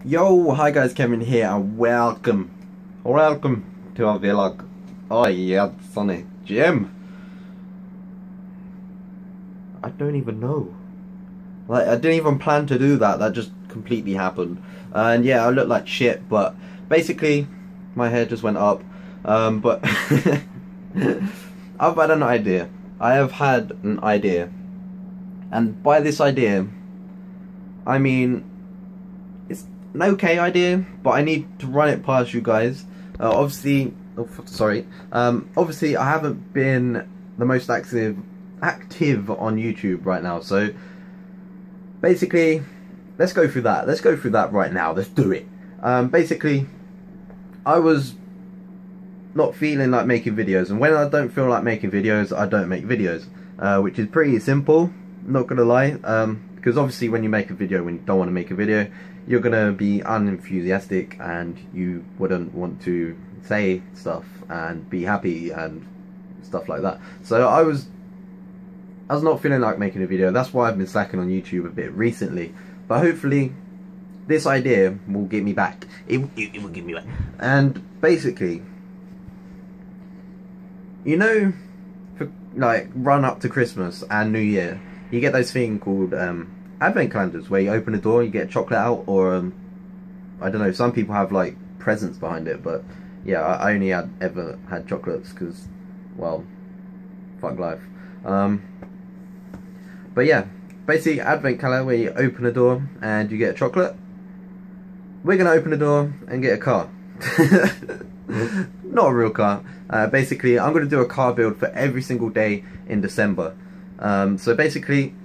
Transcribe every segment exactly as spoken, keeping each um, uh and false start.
Yo, hi guys, Kevin here and welcome, welcome to our vlog. Oh yeah, Sonny, Jim. I don't even know. Like, I didn't even plan to do that, that just completely happened. And yeah, I look like shit, but basically, my hair just went up. Um, but I've had an idea. I have had an idea. And by this idea, I mean, it's an okay idea, but I need to run it past you guys. Uh, obviously, oh, sorry. Um, obviously, I haven't been the most active active on YouTube right now. So basically, let's go through that. Let's go through that right now. Let's do it. Um, basically, I was not feeling like making videos, and when I don't feel like making videos, I don't make videos, uh, which is pretty simple. Not gonna lie. Um, because obviously when you make a video, when you don't want to make a video, you're gonna be unenthusiastic and you wouldn't want to say stuff and be happy and stuff like that. So I was I was not feeling like making a video. That's why I've been slacking on YouTube a bit recently, but hopefully this idea will get me back. It, it, it will get me back. And basically, you know, for like run up to Christmas and New Year, you get those thing called um, advent calendars where you open a door, you get chocolate out, or um, I don't know, some people have like presents behind it, but yeah, I, I only had ever had chocolates because, well, fuck life. Um, but yeah, basically advent calendar where you open a door and you get a chocolate. We're gonna open a door and get a car. Not a real car. Uh, basically, I'm gonna do a car build for every single day in December. Um, so basically,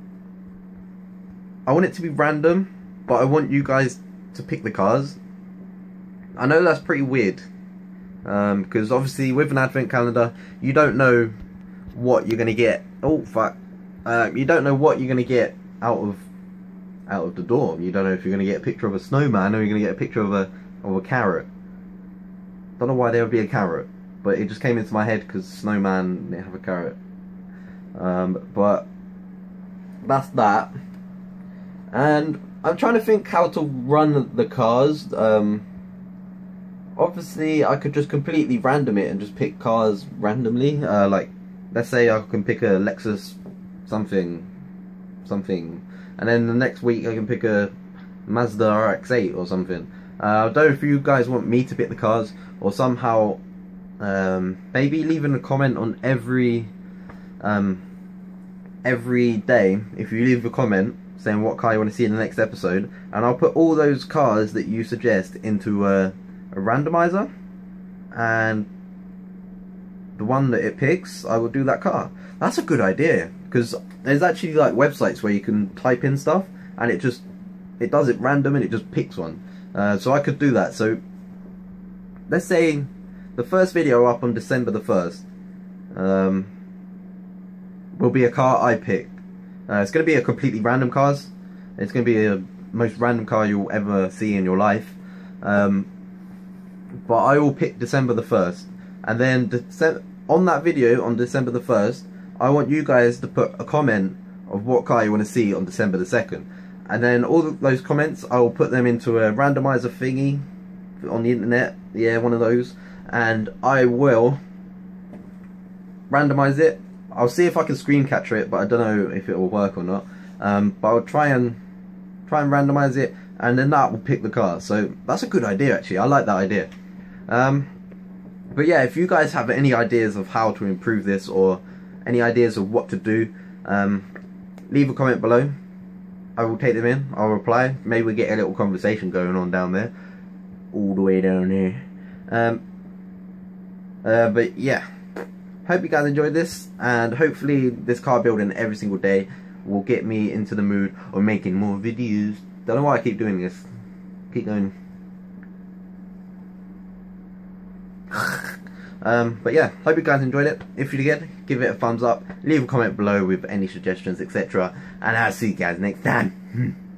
I want it to be random, but I want you guys to pick the cars. I know that's pretty weird, um, because obviously with an advent calendar, you don't know what you're gonna get. Oh fuck! Uh, you don't know what you're gonna get out of out of the door. You don't know if you're gonna get a picture of a snowman or you're gonna get a picture of a of a carrot. Don't know why there would be a carrot, but it just came into my head because snowman, they have a carrot. Um, but that's that. And I'm trying to think how to run the cars. Um, obviously, I could just completely random it and just pick cars randomly. Uh, like, let's say I can pick a Lexus something, something, and then the next week I can pick a Mazda R X eight or something. Uh, I don't know if you guys want me to pick the cars, or somehow um, maybe leaving a comment on every um, every day. If you leave a comment saying what car you want to see in the next episode, and I'll put all those cars that you suggest into a, a randomizer, and the one that it picks, I will do that car. That's a good idea, because there's actually like websites where you can type in stuff and it just it does it random and it just picks one. Uh, so I could do that. So let's say the first video up on December the first um, will be a car I pick. Uh, it's going to be a completely random cars. It's going to be the most random car you'll ever see in your life. Um, but I will pick December the first. And then Dece on that video on December the first, I want you guys to put a comment of what car you want to see on December the second. And then all of those comments, I will put them into a randomizer thingy on the internet. Yeah, one of those. And I will randomize it. I'll see if I can screen capture it, but I don't know if it will work or not. Um, but I'll try and try and randomize it, and then that will pick the car. So that's a good idea, actually. I like that idea. Um, but yeah, if you guys have any ideas of how to improve this, or any ideas of what to do, um, leave a comment below. I will take them in. I'll reply. Maybe we get a little conversation going on down there, all the way down here. Um, uh, but yeah. Hope you guys enjoyed this, and hopefully this car building every single day will get me into the mood of making more videos. Don't know why I keep doing this. Keep going. um, but yeah, hope you guys enjoyed it. If you did, give it a thumbs up, leave a comment below with any suggestions, et cetera. And I'll see you guys next time.